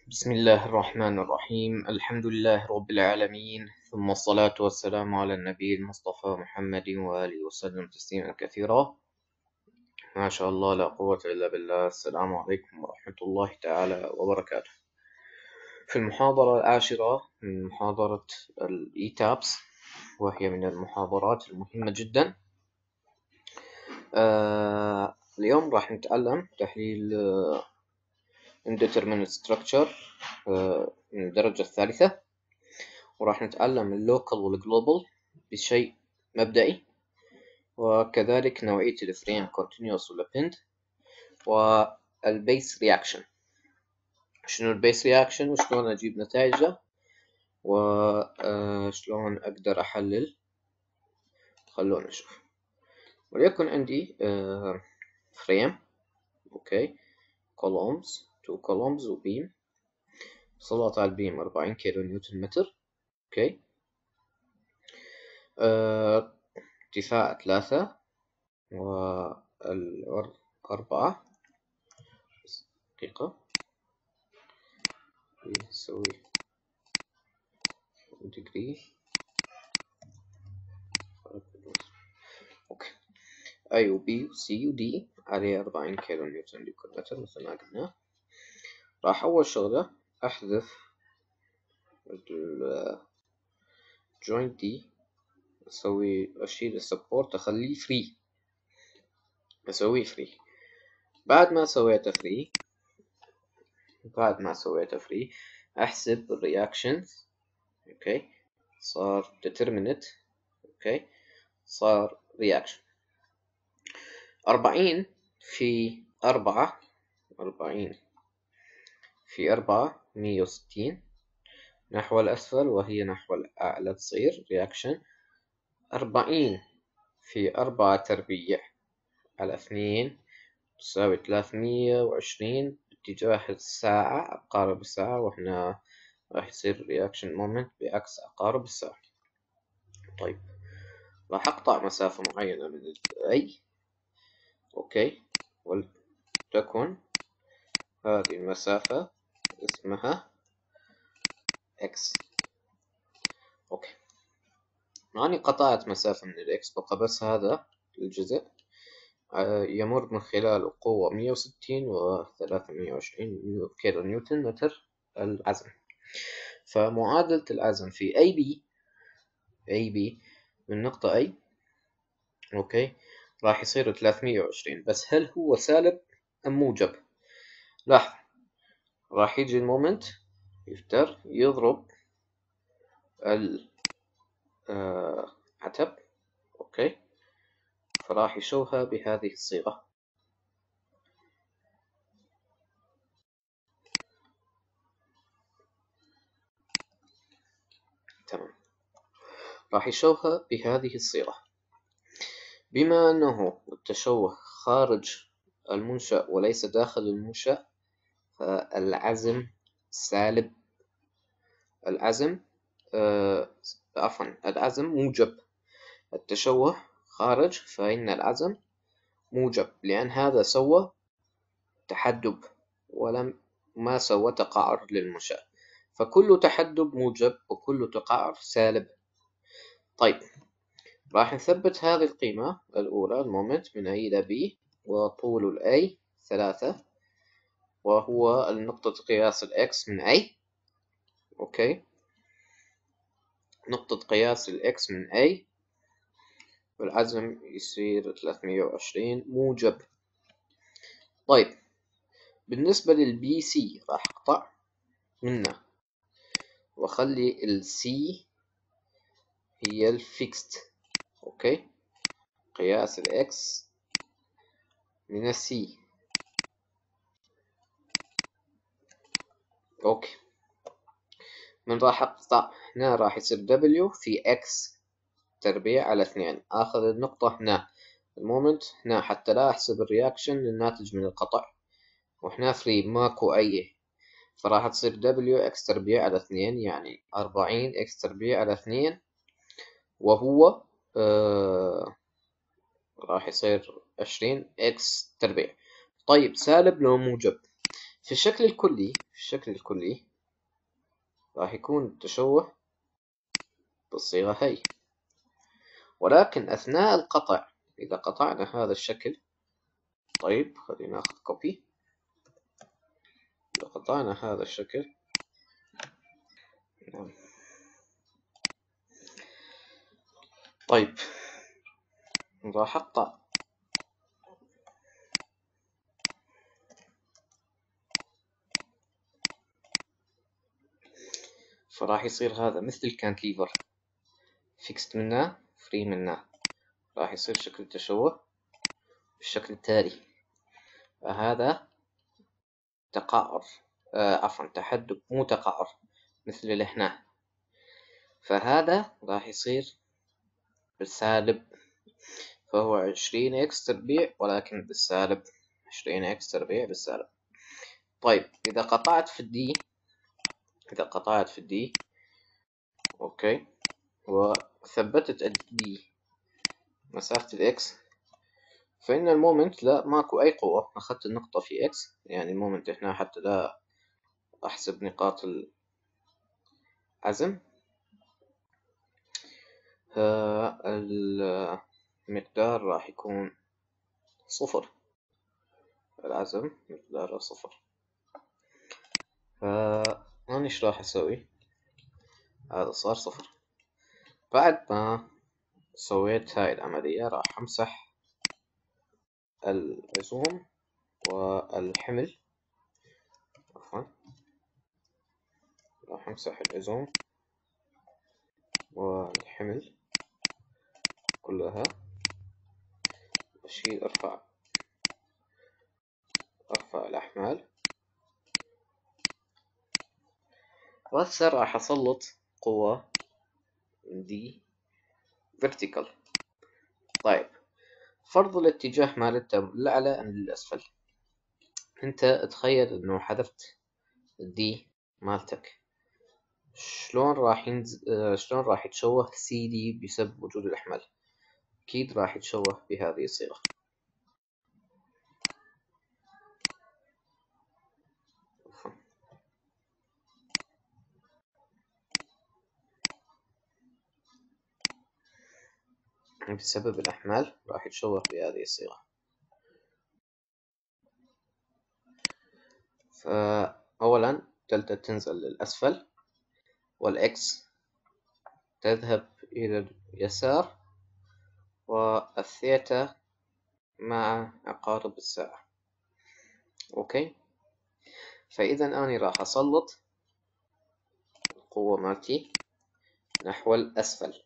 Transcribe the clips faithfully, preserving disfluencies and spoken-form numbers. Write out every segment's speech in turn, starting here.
بسم الله الرحمن الرحيم. الحمد لله رب العالمين، ثم الصلاة والسلام على النبي المصطفى محمد وآله وسلم تسليما كثيرا. ما شاء الله، لا قوة إلا بالله. السلام عليكم ورحمة الله تعالى وبركاته. في المحاضرة العاشرة من محاضرة الإي تابس، وهي من المحاضرات المهمة جدا. آه اليوم راح نتعلم تحليل آه indeterminate structure آه من الدرجة الثالثة، وراح نتعلم اللوكال والجلوبال بشيء مبدئي، وكذلك نوعية الفريم continuous ولا pinned، والبيس رياكشن. شنو البيس رياكشن وشلون أجيب نتائجه وشلون أقدر أحلل. خلونا نشوف. وليكن عندي فريم، أوكي، columns two columns وبيم. سلط على البيم أربعين كيلو نيوتن متر، أوكي. أه ارتفاع ثلاثة والعرض أربعة. دقيقة نسوي ديجري. أوكي، أي وبي وسي ودي عليه أربعين كيلو نيوتن لكل متر مثل ما قلنا. راح أول شغلة أحذف الجوينت دي، أسوي أشيل السبورت أخليه فري، أسويه فري. بعد ما سويته فري بعد ما سويته فري أحسب الرياكشنز. أوكي، صار determinate. أوكي، صار reaction. أربعين في أربعة أربعين في أربعة مية وستين نحو الأسفل وهي نحو الأعلى تصير reaction. أربعين في أربعة تربيع على اثنين تساوي ثلاثمية وعشرين باتجاه الساعة، عقارب الساعة، وهنا راح يصير reaction moment بعكس عقارب الساعة. طيب، راح أقطع مسافة معينة من أي، أوكي، ولتكن هذه المسافة اسمها X. أوكي، أنا قطعت مسافة من الإكس، بقى بس هذا الجزء يمر من خلال قوة مية وستين و ثلاثمية وعشرين كيلو نيوتن متر العزم. فمعادلة العزم في أي بي أي بي من نقطة أي، أوكي، راح يصير ثلاثمية وعشرين. بس هل هو سالب أم موجب؟ لاحظ، راح يجي المومنت يفتر يضرب العتب، أوكي، فراح يشوفها بهذه الصيغة. تمام، راح يشوفها بهذه الصيغة. بما أنه التشوه خارج المنشأ وليس داخل المنشأ، فالعزم سالب. العزم آه عفوا العزم موجب. التشوه خارج، فإن العزم موجب، لأن هذا سوى تحدب ولم ما سوى تقعر للمنشأ، فكل تحدب موجب وكل تقعر سالب. طيب، راح نثبت هذه القيمة الأولى المومنت من A إلى B، وطول ال A ثلاثة، وهو نقطة قياس ال X من A. أوكي، نقطة قياس ال X من A، والعزم يصير ثلاثمية وعشرين موجب. طيب، بالنسبة لل بي سي راح أقطع منه وأخلي ال C هي الفيكست. أوكي، قياس ال X من ال C. أوكي، من راح أقطع هنا راح يصير W في X تربيع على اثنين. آخذ النقطة هنا المومنت هنا حتى لا أحسب الرياكشن الناتج من القطع، وهنا فري ماكو أي، فراح تصير W X تربيع على اثنين، يعني أربعين X تربيع على اثنين، وهو آه راح يصير عشرين X تربيع. طيب، سالب لو موجب؟ في الشكل الكلي في الشكل الكلي راح يكون التشوه بالصيغة هي، ولكن أثناء القطع إذا قطعنا هذا الشكل، طيب خلينا ناخذ كوبي. إذا قطعنا هذا الشكل، نعم. طيب راح أقطع فراح يصير هذا مثل الكانتليفر، فيكست منه فري منه، راح يصير شكل التشوه بالشكل التالي. فهذا تقعر، آه عفوا تحدب مو تقعر مثل اللي هنا. فهذا راح يصير بالسالب، فهو عشرين اكس تربيع ولكن بالسالب، عشرين اكس تربيع بالسالب. طيب إذا قطعت في الدي إذا قطعت في الدي أوكي، وثبتت الدي مسافة الإكس، فإن المومنت لا ماكو أي قوة. أخذت النقطة في إكس، يعني المومنت هنا حتى لا أحسب نقاط العزم. المقدار راح يكون صفر، العزم مقداره صفر. فأنا إيش راح أسوي؟ هذا صار صفر. بعد ما سويت هاي العملية راح أمسح العزوم والحمل، عفوا راح أمسح العزوم والحمل كلها، أشيل أرفع أرفع الأحمال، وهسه راح أسلط قوة دي vertical. طيب فرض الاتجاه مالته للأعلى أم للأسفل. أنت تخيل إنه حذفت الدي مالتك، شلون راح ينزل، شلون راح يتشوه سي دي بسبب وجود الأحمال؟ أكيد راح يتشوه بهذه الصيغة. بسبب الأحمال راح يتشوه بهذه الصيغة. فأولا دلتا تنزل للأسفل، والإكس تذهب إلى اليسار، والثيتا مع عقارب الساعة. أوكي، فإذا أنا راح أسلط القوة مالتي نحو الأسفل.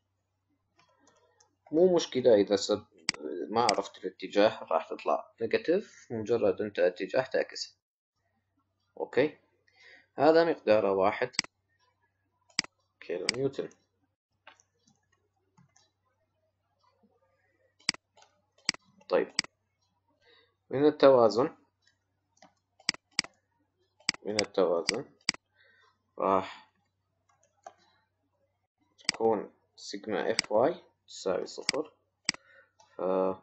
مو مشكلة إذا سب... ما عرفت الاتجاه راح تطلع نيجاتيف، مجرد أنت اتجاه تعكسه. أوكي، هذا مقداره واحد كيلو نيوتن. طيب من التوازن من التوازن راح تكون سيجما اف واي تساوي صفر. فهاي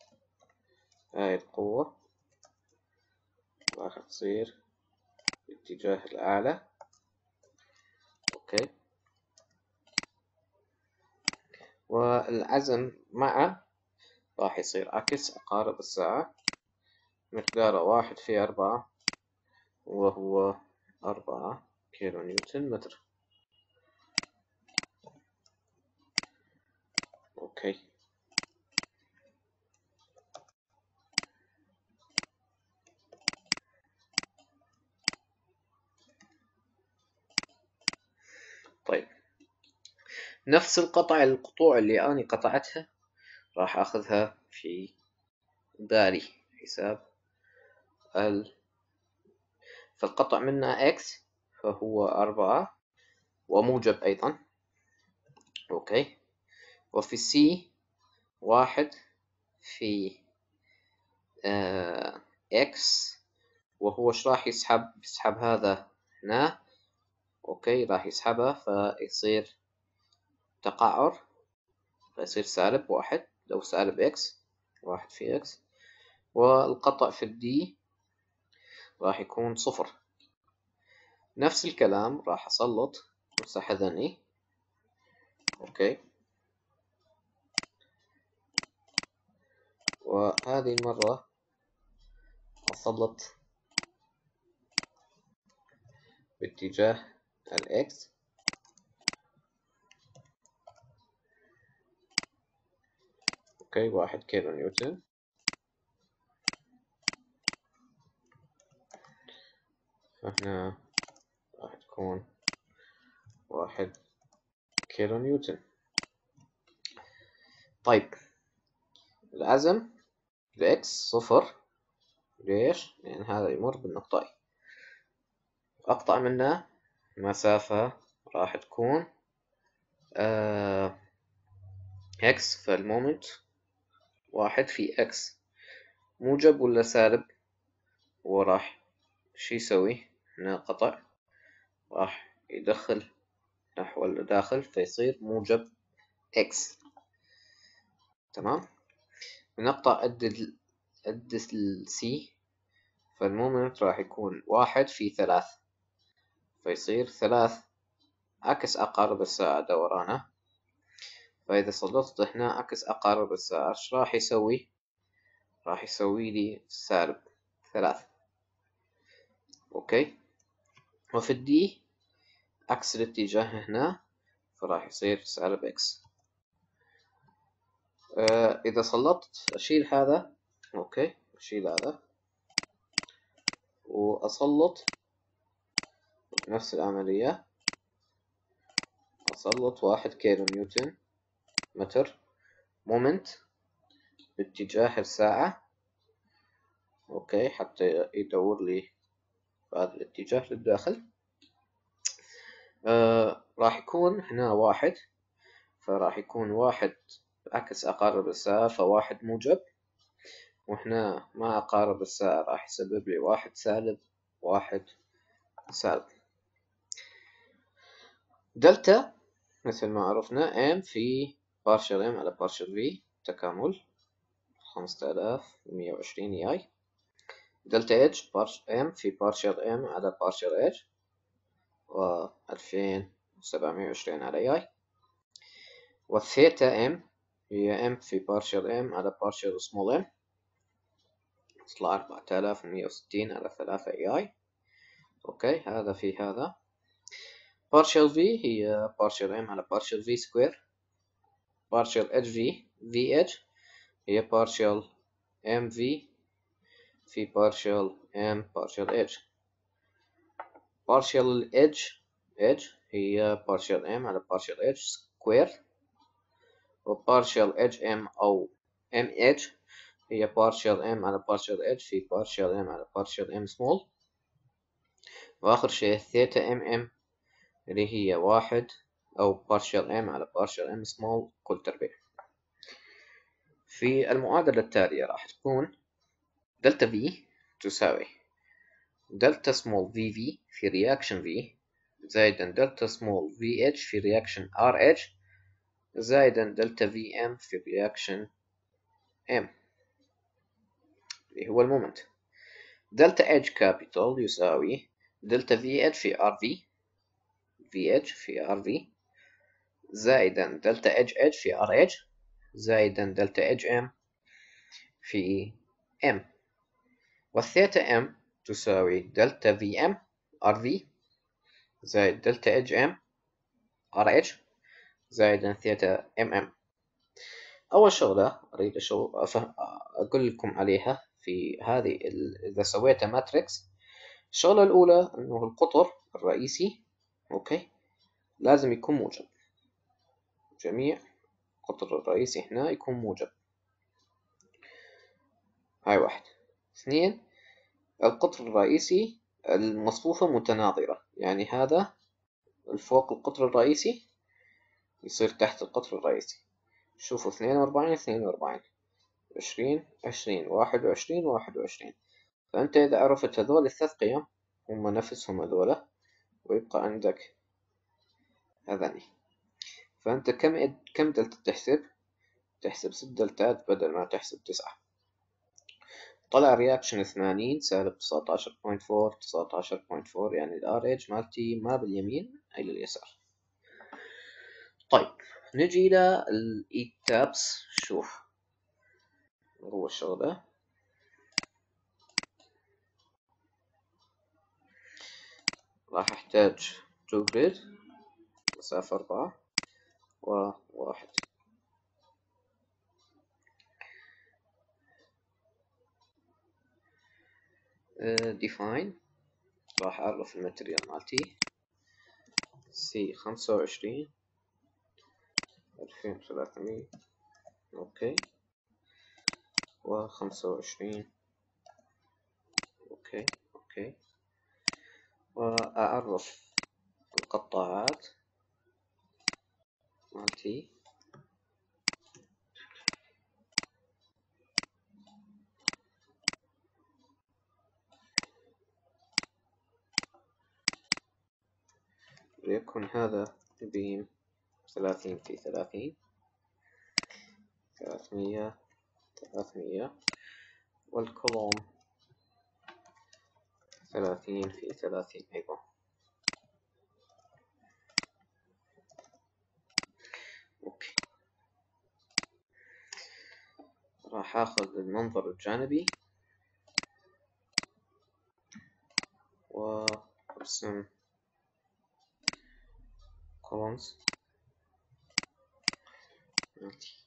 القوة راح تصير باتجاه الأعلى. أوكي، والعزم مع راح يصير عكس عقارب الساعة، مقداره واحد في أربعة، وهو أربعة كيلو نيوتن متر. أوكي، طيب نفس القطع القطوع اللي أنا قطعتها راح أخذها في بالي حساب ال فالقطع منها إكس فهو أربعة وموجب أيضا. أوكي، وفي سي واحد في آه إكس، وهو إيش راح يسحب؟ يسحب هذا هنا. أوكي، راح يسحبها فيصير تقعر، فيصير سالب واحد لو سالب إكس، واحد في إكس. والقطع في الدي راح يكون صفر. نفس الكلام راح أسلط امسح هذني. أوكي، وهذه المرة أسلط باتجاه الإكس. أوكي، واحد كيلو نيوتن. فهنا راح تكون واحد كيلو نيوتن. طيب، العزم الإكس صفر. ليش؟ لأن هذا يمر بالنقطة إي. أقطع منه مسافة راح تكون آه إكس، فالمومنت واحد في إكس، موجب ولا سالب؟ وراح شي يسوي هنا قطع، راح يدخل نحو الداخل فيصير موجب إكس. تمام. بنقطع قد ال قد السي، فالمومنت راح يكون واحد في ثلاث، فيصير ثلاث عكس عقارب الساعة دورانه. فإذا سلطت هنا عكس عقارب الساعة إيش راح يسوي؟ راح يسوي لي سالب ثلاث. أوكي، وفي الدي عكس الاتجاه هنا، فراح يصير سالب إكس. آه إذا سلطت أشيل هذا. أوكي، أشيل هذا وأسلط نفس العملية. أسلط واحد كيلو نيوتن متر مومنت باتجاه الساعة. أوكي، حتى يدور لي بهذا الاتجاه للداخل. آه راح يكون هنا واحد، فراح يكون واحد عكس عقارب الساعة، فواحد موجب، وهنا مع عقارب الساعة راح يسبب لي واحد سالب واحد سالب. دلتا مثل ما عرفنا M في بارشل M على بارشل V تكامل خمسة آلاف ومية وعشرين اي. دلتا H M في بارشل M على بارشل H و ألفين وسبعمية وعشرين على اي. والثيتا M هي M في بارشل M على بارشل سمول m تطلع أربعة آلاف ومية وستين على ثلاثة اي. اوكي، هذا في هذا. partial v هي partial m على partial v square. partial hv vh هي partial mv في partial m partial h. partial h h هي partial m على partial h square. و partial hm أو mh هي partial m على partial h في partial m على partial m small. وآخر شيء theta mm اللي هي واحد أو partial m على partial m small كل تربيع. في المعادلة التالية راح تكون دلتا V تساوي دلتا small vv في reaction V زائدا دلتا small vh في reaction RH زائدا دلتا Vm في reaction M اللي هو المومنت. دلتا H capital يساوي دلتا VH في RV VH في RV زائدا دلتا HH في RH زائدا دلتا HM في M. والثيتا M تساوي دلتا VM RV زائد دلتا HM RH زائدا ثيتا MM. أول شغلة أريد أقول لكم عليها في هذه إذا سويت ماتريكس. الشغلة الأولى أنه القطر الرئيسي أوكي لازم يكون موجب. جميع القطر الرئيسي هنا يكون موجب. هاي واحد. اثنين، القطر الرئيسي المصفوفة متناظرة، يعني هذا الفوق القطر الرئيسي يصير تحت القطر الرئيسي. شوفوا اثنين وأربعين اثنين وأربعين عشرين عشرين واحد وعشرين واحد وعشرين. فأنت إذا عرفت هذول الثلاث قيم هم نفسهم هذولا ويبقى عندك هذاني، فأنت كم كم دلتا تحسب؟ تحسب ست دلتات بدل ما تحسب تسعة. طلع رياكشن ثمانين سالب تسعتاشر بوينت فور تسعتاشر بوينت فور، يعني الار ايج مالتي ما باليمين اي لليسار. طيب نجي للاي تابس. شوف هو الشغله، راح احتاج تو جريد مسافة أربعة وواحد. ديفاين راح أعرف الماتريال مالتي سي خمسة وعشرين ألفين وثلاثمية، أوكي، وخمسة وعشرين، أوكي أوكي، وأعرف القطاعات مالتي ليكن هذا بيم ثلاثين في ثلاثين، ثلاثمية ثلاثمية، والكولوم ثلاثين في ثلاثين أيضا. أوكي، راح أخذ المنظر الجانبي وأرسم columns مالتي.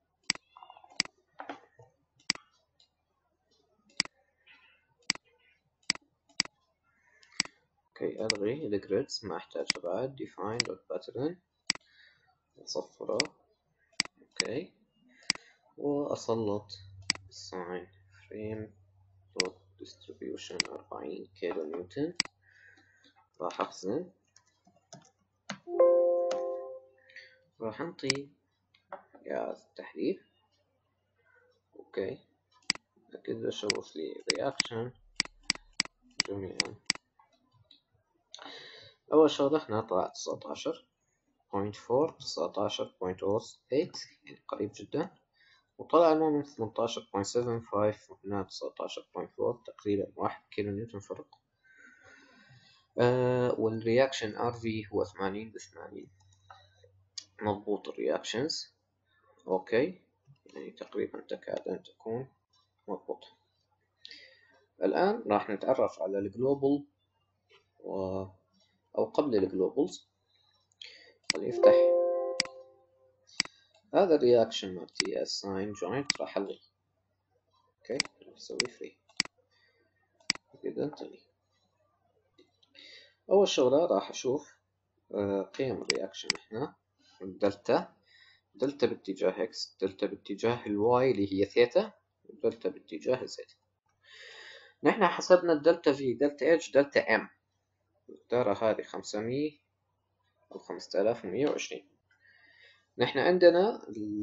اوكي، الغي الجريدز ما احتاجها بعد. define dot pattern اصفره، اوكي، واسلط sign frame dot distribution أربعين كيلو نيوتن. راح اخزن، راح انطي جهاز التحليل، اوكي، اكيد اشوف لي رياكشن جميعا. اول شغله هنا طلع تسعتاشر بوينت فور تسعتاشر بوينت ثمانية، يعني قريب جدا، وطلع المومنت ثمنتاشر بوينت سبعة خمسة وهنا تسعتاشر بوينت أربعة، تقريبا واحد كيلو نيوتن فرق. آه والرياكشن ار في هو ثمانين بثمانين، مضبوط الرياكشنز، اوكي، يعني تقريبا تكاد ان تكون مضبوط. الان راح نتعرف على الجلوبال و... او قبل الجلوبالز. خلينا نفتح هذا الرياكشن مال تي اس ساين جوينت، راح الغي، اوكي، نسوي فري كده انتهي. اول شغله راح اشوف قيم الرياكشن هنا، دلتا دلتا باتجاه اكس، دلتا باتجاه الواي اللي هي ثيتا، ودلتا باتجاه زد. نحن حسبنا الدلتا في دلتا اتش دلتا ام، الدارة هذه خمسمية أو خمسة آلاف ومية وعشرين. نحن عندنا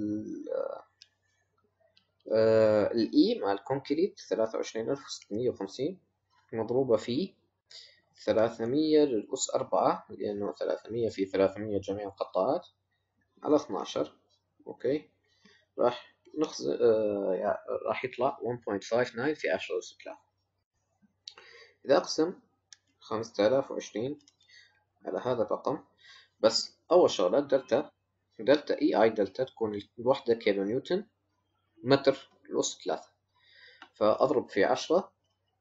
الاي مع الكونكريت ثلاثة وعشرين ألف وستمية وخمسين مضروبة في ثلاثمية للأس أربعة، لأنه ثلاثمية في ثلاثمية جميع القطاعات على اثناشر، أوكي، راح نخز آه راح يطلع واحد فاصلة خمسة تسعة في عشرة أس ثلاثة. إذا أقسم خمسة آلاف وعشرين على هذا الرقم، بس أول شغلة دلتا دلتا إي آي دلتا تكون الوحدة كيلو نيوتن متر الأس ثلاثة، فأضرب في عشرة،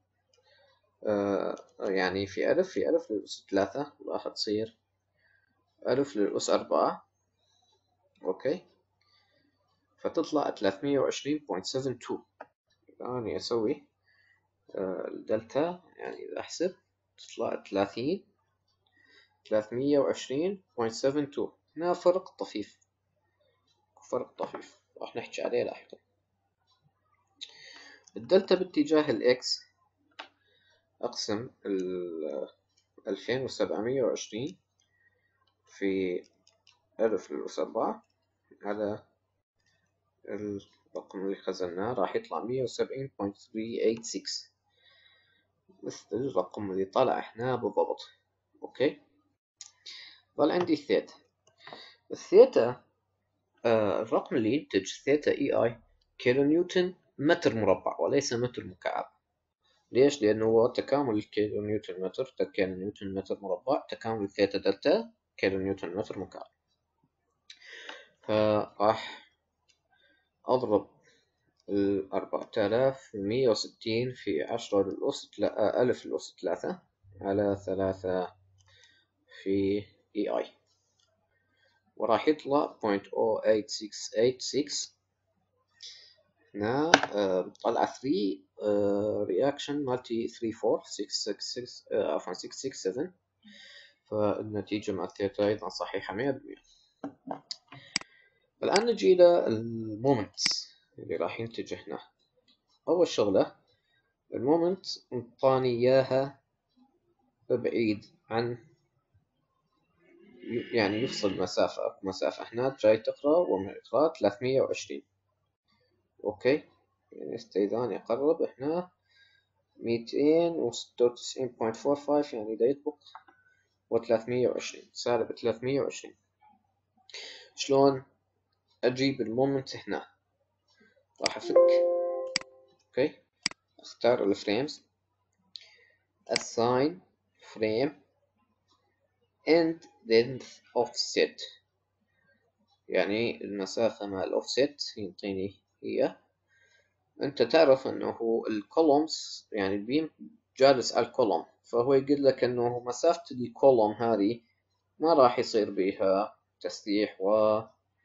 آه يعني في ألف في ألف للأس ثلاثة، راح تصير ألف للأس أربعة، أوكي، فتطلع ثلاثمية وعشرين فاصلة سبعة اثنين. الآن أسوي آه الدلتا، يعني إذا أحسب تطلع ثلاثين ثلاثمية وعشرين فاصلة سبعة اثنين. هنا فرق طفيف، فرق طفيف راح نحكي عليه لاحقا. الدلتا باتجاه الإكس أقسم ال ألفين وسبعمية وعشرين في ألف للأس أربعة على الرقم اللي خزناه، راح يطلع مية وسبعين فاصلة ثلاثمية وثمانية وستين، مثل الرقم اللي طلع هنا بالضبط، أوكي. ظل عندي الثيتا. الثيتا آه الرقم اللي ينتج ثيتا إي آي كيلو نيوتن متر مربع وليس متر مكعب. ليش؟ لأنه هو تكامل الكيلو نيوتن متر كيلو نيوتن متر مربع تكامل الثيتا دلتا كيلو نيوتن متر مكعب. فراح أضرب الأربعة آلاف ومية وستين في عشرة للأس ألف للأس ثلاثة على ثلاثة في إي آي، وراح يطلع بوينت أو ثمانية ستة ثمانية ستة. هنا طلع ثلاثة رياكشن مالتي ثلاثة أربعة ستة ستة ستة عفوا ستة ستة سبعة، فالنتيجة مع الثيتا أيضا صحيحة مية بالمية. الآن نجي إلى المومنتس اللي راح ينتج هنا. أول شغلة المومنت انطاني إياها بعيد عن، يعني يفصل مسافة مسافة هنا جاي تقرأ ومقرأ ثلاثمية وعشرين. أوكي، يعني استيذان يقرب هنا ميتين وستة وتسعين بوينت فور فايف، يعني دا يطبق وثلاثمية وعشرين سالب ثلاثمية وعشرين. شلون أجيب المومنت هنا؟ راح أفك. أوكي، أختار الفريمز assign frame and length offset، يعني المسافة مع الأوفست يعطيني هي. أنت تعرف أنه الكولومز يعني البيم جالس على الكولوم، فهو يقول لك أنه مسافة الكولوم هذه ما راح يصير بها تسليح و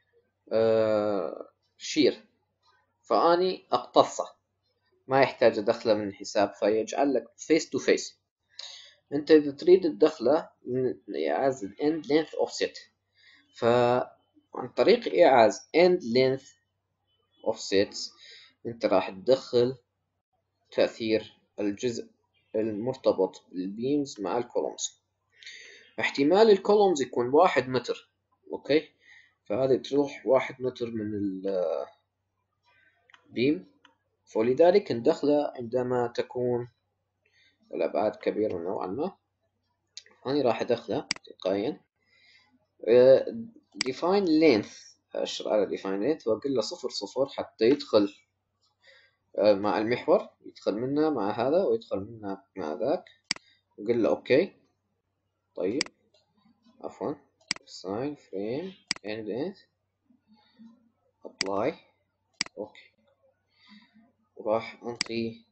شير، فأني أقتصه ما يحتاج أدخله من الحساب، فيجعل لك فيس تو فيس. أنت إذا تريد تدخله من إعاز end length offset، فعن طريق إعاز end length offsets أنت راح تدخل تأثير الجزء المرتبط بالبيمز مع الكولومز. احتمال الكولومز يكون واحد متر، أوكي، فهذه تروح واحد متر من البيم، فلذلك ندخله عندما تكون الأبعاد كبيرة نوعا ما. أنا راح أدخله تلقائيا define length، أشر على define length وأقول له صفر صفر حتى يدخل مع المحور، يدخل منه مع هذا ويدخل منه مع ذاك، وقل له أوكي. طيب عفوا assign frame and length apply أوكي، وراح أنطي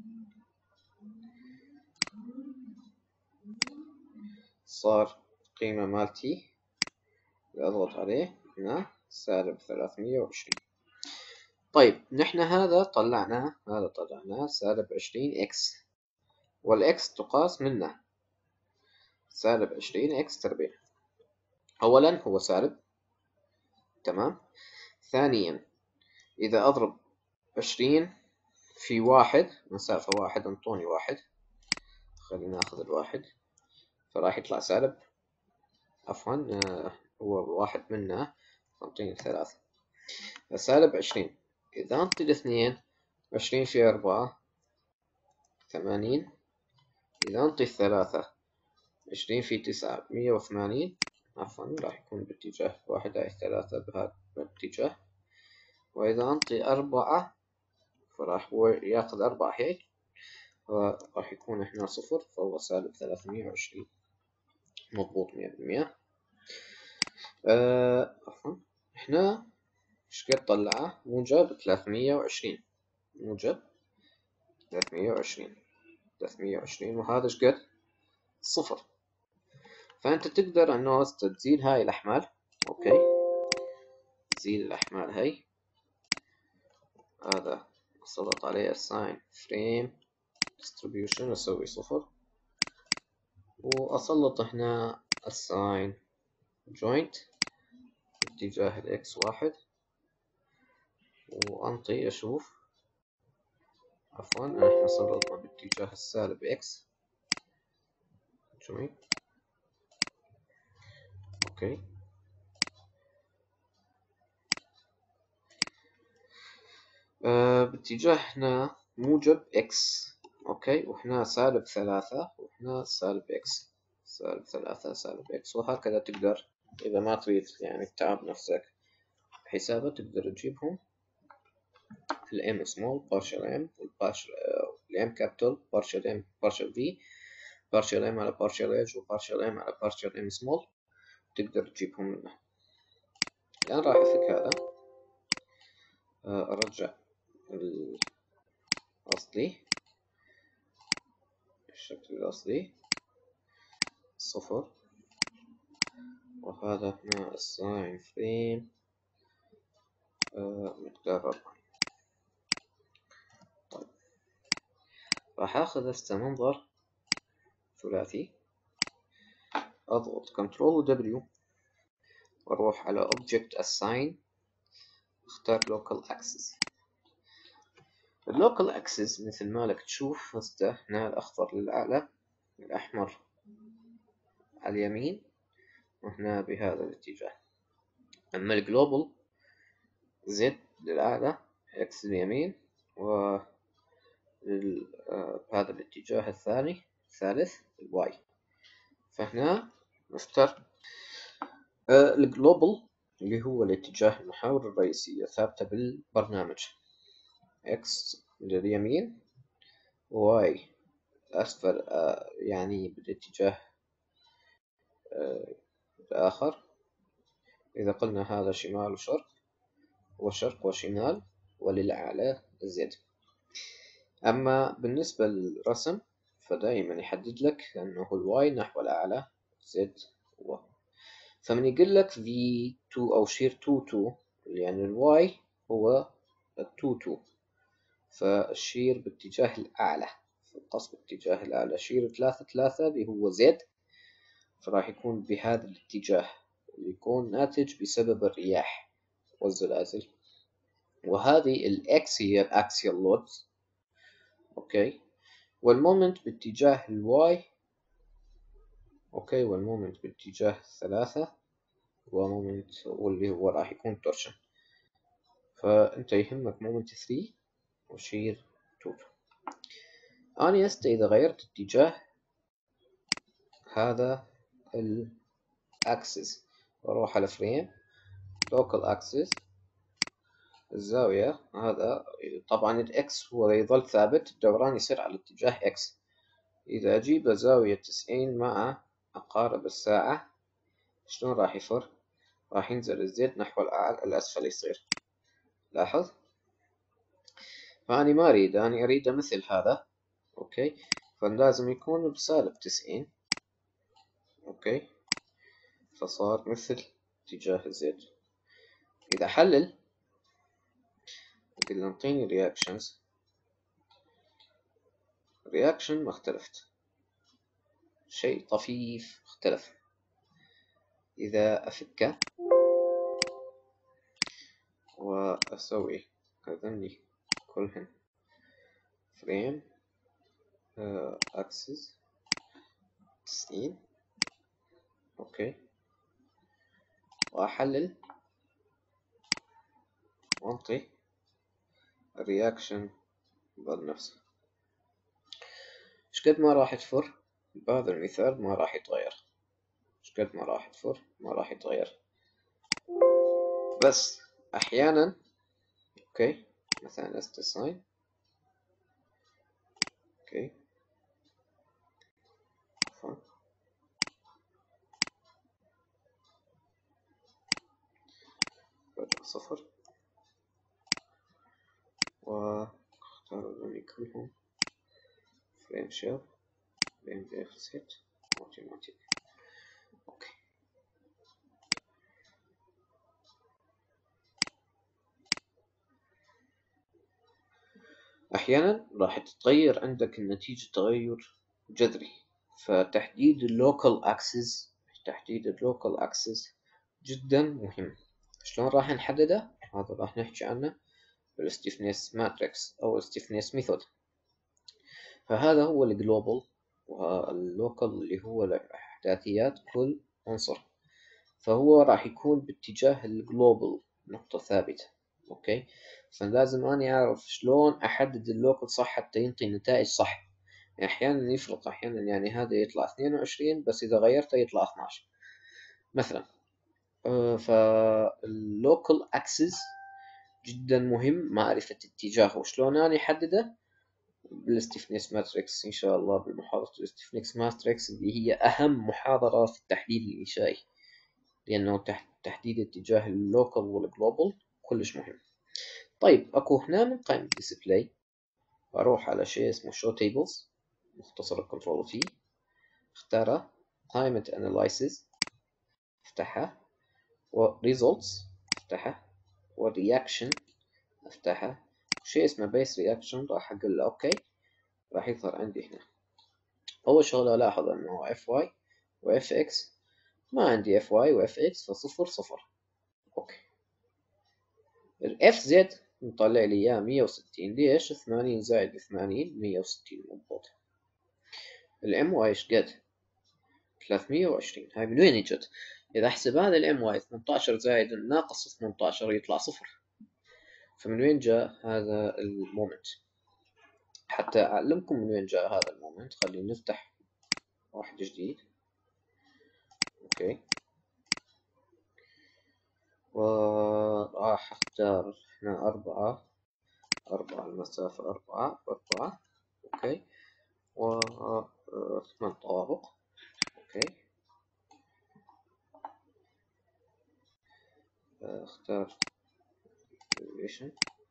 صار قيمة مالتي أضغط عليه هنا سالب ثلاثمية وعشرين. طيب نحن هذا طلعناه هذا طلعناه سالب عشرين إكس، والإكس تقاس منه سالب عشرين إكس تربيع. أولا هو سالب، تمام. ثانيا إذا أضرب عشرين في واحد، مسافة واحد انطوني واحد، خلينا ناخذ الواحد، فراح يطلع سالب، عفوا هو واحد منه انطيني ثلاثة، فسالب عشرين. إذا انطي الاثنين عشرين في أربعة ثمانين، إذا انطي الثلاثة عشرين في تسعة مية وثمانين، عفوا راح يكون باتجاه واحد أي ثلاثة بهذا الاتجاه، وإذا انطي أربعة فراح هو ياخذ أربعة هيك، فراح يكون هنا صفر، فهو سالب ثلاثمية وعشرين مضبوط مية بالمية. أه عفوا هنا ايش قد طلعه؟ موجب ثلاثمية وعشرين، موجب ثلاثمية وعشرين ثلاثمية وعشرين، وهذا ايش قد؟ صفر. فأنت تقدر إنه تزيد هاي الأحمال، أوكي، تزيد الأحمال هاي، هذا أسلط عليه assign frame distribution أسوي صفر، وأسلط هنا assign joint باتجاه الإكس واحد، وأنطي أشوف، عفوا إحنا سلطنا باتجاه السالب إكس joint، أوكي. أه باتجاه هنا موجب إكس، أوكي، وهنا سالب ثلاثة، وهنا سالب إكس، سالب ثلاثة سالب إكس، وهكذا تقدر إذا ما تريد يعني تتعب نفسك حسابه تقدر تجيبهم الام سمول بارشل ام والبارشل الام كابيتال بارشل ام بارشل في بارشل ام على بارشل ايج وبارشل ام على بارشل ام سمول، تقدر تجيبهم منه. الآن راح أفك هذا، أرجع الأصلي الشكل الأصلي صفر، وهذا هنا الساين فريم مقدار أربعة. طيب راح أخذ هسه منظر ثلاثي، أضغط كنترول دبليو وأروح على Object Assign، اختار Local Axis. اللوكال اكسس مثل ما لك تشوف هسه هنا الأخضر للأعلى، الأحمر على اليمين، وهنا بهذا الاتجاه. أما الجلوبال زد للأعلى، إكس اليمين، و بهذا الاتجاه الثاني الثالث الواي. فهنا نختار الجلوبال اللي هو الاتجاه المحاور الرئيسية ثابتة بالبرنامج، إكس لليمين وواي أسفل يعني بالاتجاه الآخر. إذا قلنا هذا شمال وشرق وشرق وشمال، وللأعلى زد. أما بالنسبة للرسم فدائما يحدد لك أنه الواي نحو الأعلى، زد و. فمن يقول لك في تو أو شير تو تو، يعني الواي هو التو تو، فالشير باتجاه الأعلى، القص باتجاه الأعلى. شير ثلاثة ثلاثة اللي هو زد، فراح يكون بهذا الاتجاه، اللي يكون ناتج بسبب الرياح والزلازل. وهذه الإكس هي الأكسيال لودز، أوكي، والمومنت باتجاه الواي، أوكي، والمومنت باتجاه ثلاثة، ومومنت واللي هو راح يكون تورشن. فأنت يهمك مومنت ثري وشير تو. أنا هسه إذا غيرت اتجاه هذا الأكسس وأروح على فريم لوكال أكسس، الزاوية هذا طبعا الإكس هو يظل ثابت، الدوران يصير على اتجاه إكس. إذا أجيب زاوية تسعين مع عقارب الساعة، شلون راح يفر؟ راح ينزل الزد نحو الأسفل يصير، لاحظ؟ فأنا ما أريد، أنا أريده مثل هذا، أوكي، فلازم يكون بسالب تسعين، أوكي، فصار مثل اتجاه الزد. إذا حلل يقول انطيني رياكشنز، رياكشن ما اختلفت، شيء طفيف اختلف. إذا أفكه وأسوي هذني كلهن فريم أكسس تسعين، أوكي، وأحلل وأنطي الرياكشن ظل نفسه. شقد ما راح تفر بهذا المثال ما راح يتغير، شقد ما راح تفر ما راح يتغير، بس أحيانا أوكي مثلا استساين، أوكي، عفوا، بدأ صفر، واختار ذولي كلهم فريم شيل فريم ديف سيت اوتوماتيك، اوكي. احيانا راح تتغير عندك النتيجة تغير جذري، فتحديد اللوكال اكسس تحديد اللوكال اكسس جدا مهم. شلون راح نحدده؟ هذا راح نحكي عنه بالستيفنس ماتريكس او ستيفنس ميثود. فهذا هو الجلوبال، واللوكال اللي هو احداثيات كل عنصر، فهو راح يكون باتجاه الجلوبال، نقطة ثابتة، اوكي. فلازم اني اعرف شلون احدد اللوكال صح حتى ينطي نتائج صح. يعني احيانا يفرق، احيانا يعني هذا يطلع اثنين وعشرين بس اذا غيرته يطلع اثناشر مثلا. فاللوكال اكسس جدا مهم معرفة اتجاهه. شلون أنا أحدده؟ بالستيفنس ماتريكس إن شاء الله، بالمحاضرة الستيفنس ماتريكس اللي هي أهم محاضرة في التحليل الإنشائي، لأنه تحديد اتجاه اللوكال والجلوبال كلش مهم. طيب أكو هنا من قائمة ديسبلاي أروح على شيء اسمه شو تيبلز، مختصر الكنترول فيه، اختاره قائمة انالايسيس افتحها، وريزولتس افتحها، والرياكشن افتحها، شيء اسمه بيس رياكشن راح اقول له اوكي، راح يظهر عندي هنا. اول شغله الاحظ انه اف واي واف اكس، ما عندي اف واي واف اكس، فصفر صفر. اوكي. الاف زد مطلع لي اياه مية وستين، ليش؟ ثمانين زائد ثمانين مية وستين مضبوط. الام واي ايش قد؟ ثلاثمية وعشرين. هاي من وين اجت؟ اذا احسب هذا الام واي ثمنتاشر زائد ناقص ثمنتاشر يطلع صفر، فمن وين جاء هذا المومنت؟ حتى اعلمكم من وين جاء هذا المومنت خلينا نفتح واحد جديد. اوكي، وراح اختار هنا أربعة أربعة، المسافة أربعة أربعة. اوكي، وثمان طوابق. اوكي، اختار elevation.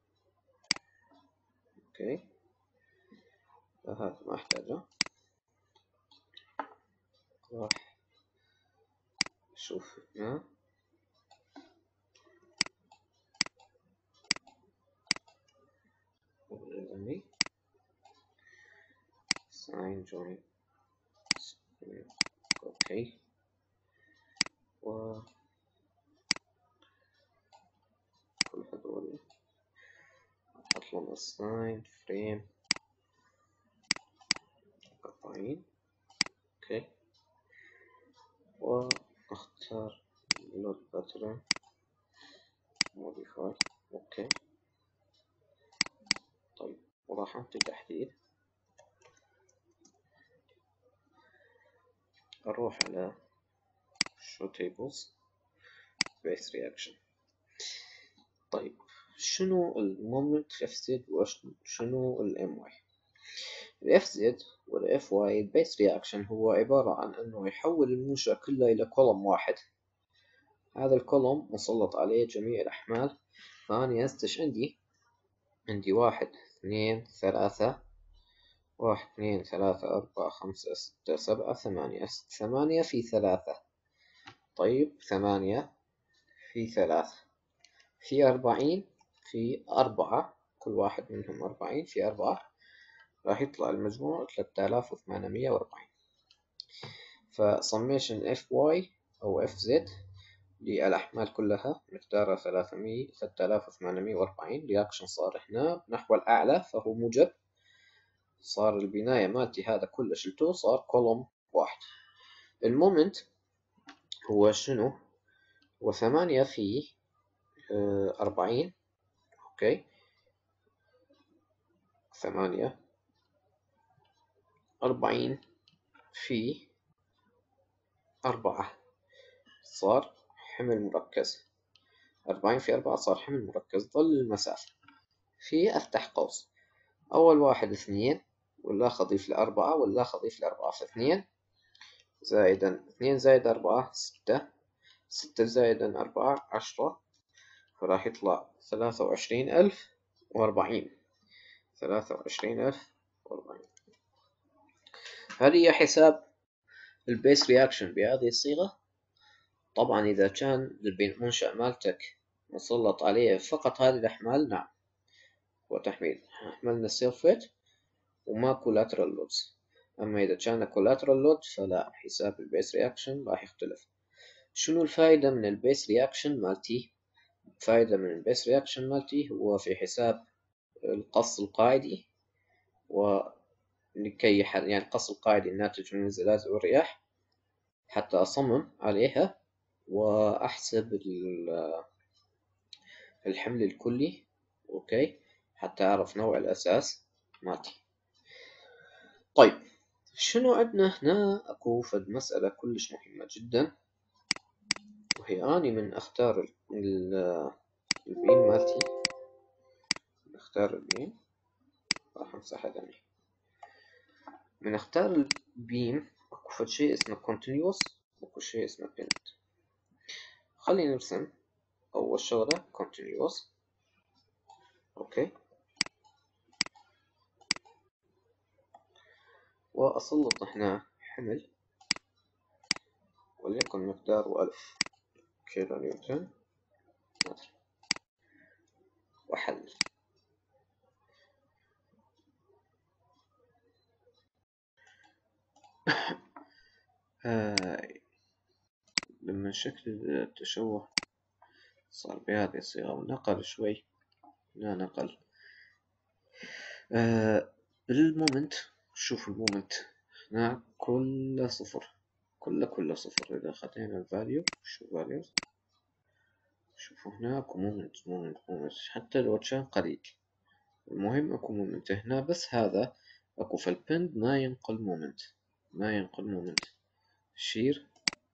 اوكي، هذا ما احتاجه. راح اشوف هنا ساين جوين. اوكي، و كل هذول احط لهم الساين فريم أربعين. اوكي، واختار لود باترن موديفاي. اوكي، طيب وراح انطي تحديد، اروح على شو تيبلز بيس رياكشن. طيب شنو المومنت اف زد وشنو الام واي؟ الاف زد والاف واي البيس رياكشن هو عبارة عن انه يحول المنشأ كله الى كولوم واحد. هذا الكولوم مسلط عليه جميع الاحمال. فاني استش عندي عندي واحد اثنين ثلاثة، واحد اثنين ثلاثة أربعة خمسة ستة سبعة ثمانية، ثمانية في ثلاثة. طيب ثمانية في ثلاثة في أربعين في أربعة، كل واحد منهم أربعين في أربعة، راح يطلع المجموع ثلاثة آلاف وثمانمية وأربعين. فصميشن اف واي أو اف زد للأحمال كلها مقدارها ثلاثمية ثلاثة آلاف وثمانمية وأربعين. رياكشن صار هنا نحو الأعلى فهو موجب، صار البناية مالتي هذا كله شلته صار كولوم واحد. المومنت هو شنو؟ هو ثمانية في أربعين. أوكي، ثمانية أربعين في أربعة صار حمل مركز. أربعين في أربعة صار حمل مركز. ظل المسافة في أفتح قوس، أول واحد اثنين، والآخر أضيف لأربعة، والآخر أضيف لأربعة، فاثنين زائدا اثنين زائد أربعة ستة، ستة زائدا أربعة عشرة، فراح يطلع ثلاثة وعشرين ألف وأربعين. ثلاثة وعشرين ألف وأربعين. هذه هي حساب البيس رياكشن بهذه الصيغة. طبعا إذا كان المنشأ مالتك مسلط عليه فقط هذه الأحمال، نعم، وتحميل أحملنا السيلفيت وماكو لاترال لودز. أما إذا كان كولاترال لود فلا، حساب البيس رياكشن راح يختلف. شنو الفائدة من البيس رياكشن مالتي؟ فائدة من البيس رياكشن مالتي هو في حساب القص القاعدي، ولكي يعني القص القاعدي الناتج من الزلازل والرياح حتى أصمم عليها وأحسب الحمل الكلي. أوكي، حتى أعرف نوع الأساس مالتي. طيب شنو عندنا هنا؟ أكو فد مسألة كلش مهمة جدا، وهي أني من أختار البين مالتي نختار البيم، راح امسح هذني. من نختار البيم اكو فد شيء اسمه continuous واكو شيء اسمه pinned. خلينا نرسم اول شغلة continuous. اوكي، واسلط هنا حمل وليكن مقداره ألف كيلو نيوتن متر، وأحلل. آه لما شكل التشوه صار بهذه الصيغة ونقل شوي، لا نقل آه بالمومنت. شوف المومنت هنا كله صفر، كله كله صفر. إذا خطينا الفاليو، شو فاليوز، شوفوا هنا اكو مومنت مومنت مومنت حتى لو كان قليل، المهم اكو مومنت هنا. بس هذا اكو في البند ما ينقل مومنت، ما ينقل مومنت. شير،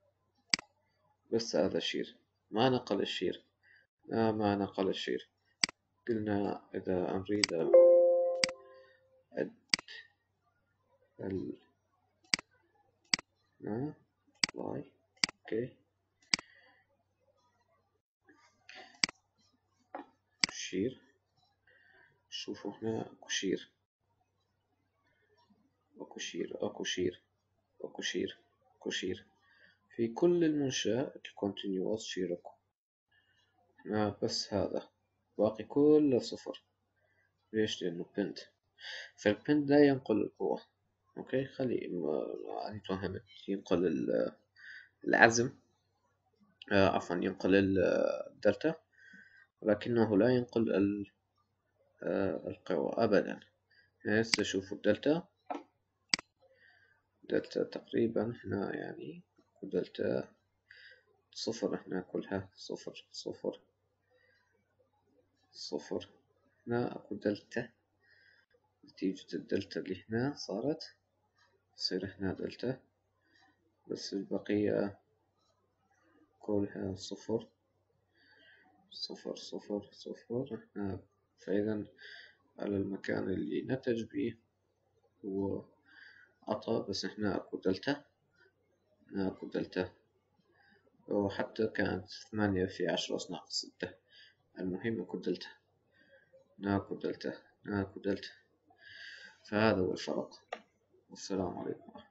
بس هذا شير، ما نقل الشير. آه ما نقل الشير. قلنا إذا نريد أد ال آه واي. أوكي، شير. شوفوا هنا أكو شير، أكو شير، أكو شير، أكو شير، أكو شير في كل المنشأ الكونتينيوس. شير أكو هنا، بس هذا باقي كله صفر. ليش؟ لأنه بنت، فالبنت لا ينقل القوة. أوكي، خلي أنا توهمت. ينقل العزم، آه عفوا ينقل الدلتا، ولكنه لا ينقل آه القوة أبدا. هسه شوفوا الدلتا، دلتا تقريبا هنا يعني دلتا صفر، هنا كلها صفر صفر صفر. هنا أكو دلتا، نتيجة الدلتا اللي هنا صارت تصير هنا دلتا، بس البقية كلها صفر صفر صفر صفر. هنا فإذا على المكان اللي نتج به هو عطى، بس هنا أكو دلتا، هنا أكو دلتا، وحتى كانت ثمانية في عشرة أس ناقص ستة. المهم أكو دلتا، هنا أكو دلتا، هنا أكو دلتا. فهذا هو الفرق. والسلام عليكم.